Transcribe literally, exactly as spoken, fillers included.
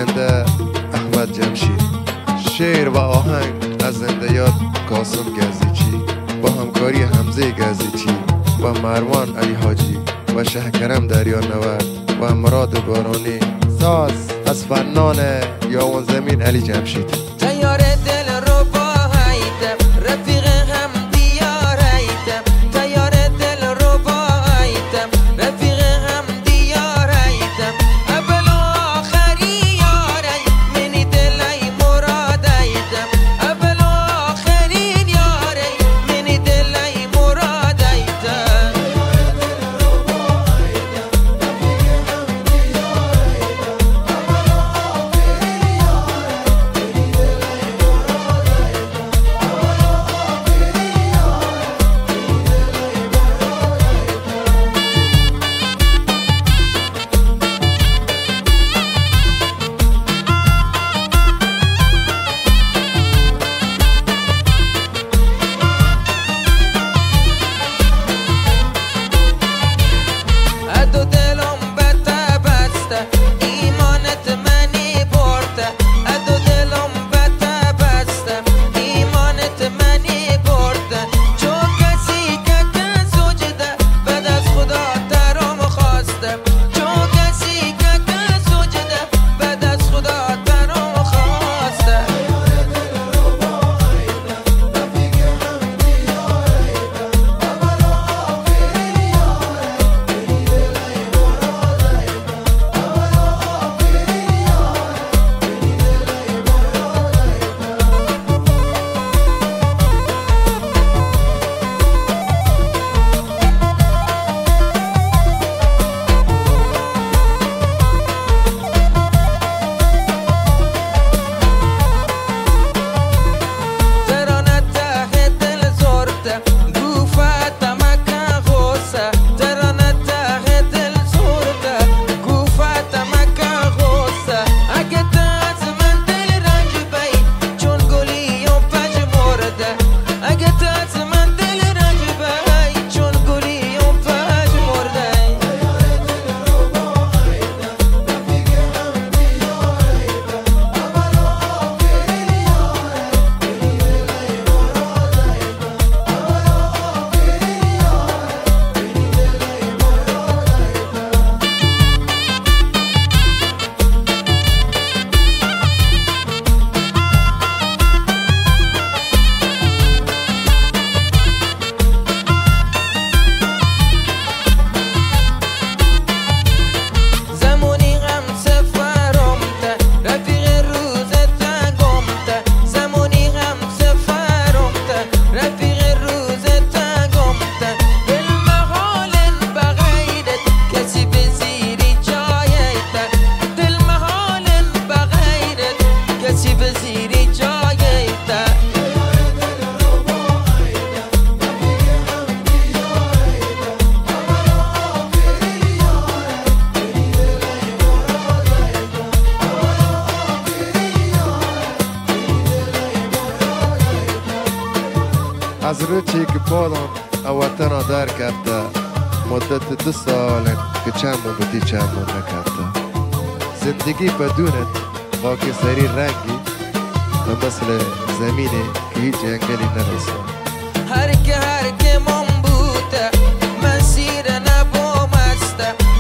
زنده احمد جمشید، شعر و آهنگ از زنده یاد قاسم گزیچی با همکاری حمزه گزیچی و مروان علی حاجی و شهکرم دریانورد و مراد بارانی. ساز از فنان یاون زمین علی جمشید. تیار دل رو باهایتم، رفیق هم دیارایتم. تیار دل رو باهایتم، رفیق هم دیارایتم. اول و آخری یاری منی دلای مرادایتم. اول و آخری یاری منی دلای مرادایتم. از روچی که پادم اوطنا در کرده مدت دو سال که چند بدی چند نکرده. زندگی بدونت خاک سری رنگی و مثل زمینه که هیچ انگلی نرسه. هر که هر که من بوده مسیر نبومسته.